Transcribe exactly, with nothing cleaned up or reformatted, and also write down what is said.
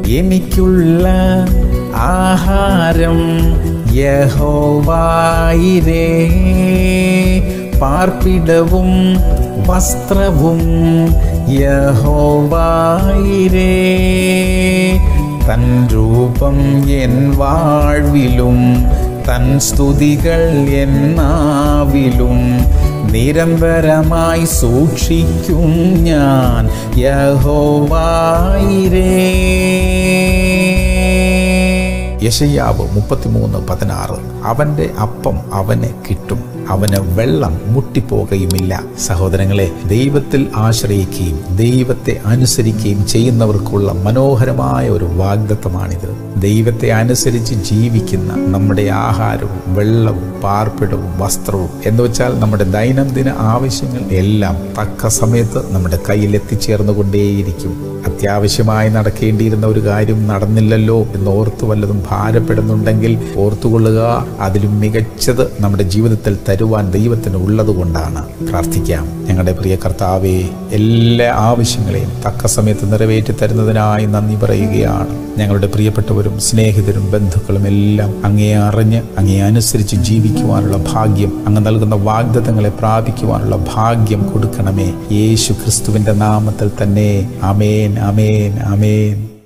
എനിക്കുള്ള ആഹാരം യഹോവായിരേ, പാർപ്പിടവും വസ്ത്രവും യഹോവായിരേ. തൻ രൂപം എൻ വാഴ്വിലും തൻ സ്തുതികൾ എൻ നാവിലും നിരന്തരമായി സൂക്ഷിക്കും ഞാൻ യഹോവായിരേ. യെശയ്യാവ് മുപ്പത്തിമൂന്ന് പതിനാറ്. അവൻ്റെ അപ്പം അവന് കിട്ടും, അവന് വെള്ളം മുട്ടിപ്പോകുകയുമില്ല. സഹോദരങ്ങളെ, ദൈവത്തിൽ ആശ്രയിക്കുകയും ദൈവത്തെ അനുസരിക്കുകയും ചെയ്യുന്നവർക്കുള്ള മനോഹരമായ ഒരു വാഗ്ദത്തമാണിത്. ദൈവത്തെ അനുസരിച്ച് ജീവിക്കുന്ന നമ്മുടെ ആഹാരവും വെള്ളവും പാർപ്പിടവും വസ്ത്രവും എന്ന് വെച്ചാൽ നമ്മുടെ ദൈനംദിന ആവശ്യങ്ങൾ എല്ലാം തക്ക സമയത്ത് നമ്മുടെ കയ്യിൽ എത്തിച്ചേർന്നുകൊണ്ടേയിരിക്കും. അത്യാവശ്യമായി നടക്കേണ്ടിയിരുന്ന ഒരു കാര്യം നടന്നില്ലല്ലോ എന്ന് ഓർത്തു വല്ലതും ഭാരപ്പെടുന്നുണ്ടെങ്കിൽ ഓർത്തുകൊള്ളുക, അതിലും മികച്ചത് നമ്മുടെ ജീവിതത്തിൽ തരുവാൻ ദൈവത്തിന് ഉള്ളത് കൊണ്ടാണ്. പ്രാർത്ഥിക്കാം. ഞങ്ങളുടെ പ്രിയ കർത്താവേ, എല്ലാ ആവശ്യങ്ങളെയും തക്ക സമയത്ത് നിറവേറ്റി തരുന്നതിനായി നന്ദി പറയുകയാണ്. ഞങ്ങളുടെ പ്രിയപ്പെട്ടവരും സ്നേഹിതരും ബന്ധുക്കളും എല്ലാം അങ്ങേ അറിഞ്ഞ് അങ്ങേ അനുസരിച്ച് ജീവിക്കുവാനുള്ള ഭാഗ്യം, അങ്ങ് നൽകുന്ന വാഗ്ദത്തങ്ങളെ പ്രാപിക്കുവാനുള്ള ഭാഗ്യം കൊടുക്കണമേ. യേശു ക്രിസ്തുവിന്റെ നാമത്തിൽ തന്നെ. ആമേൻ, ആമേൻ, ആമേൻ.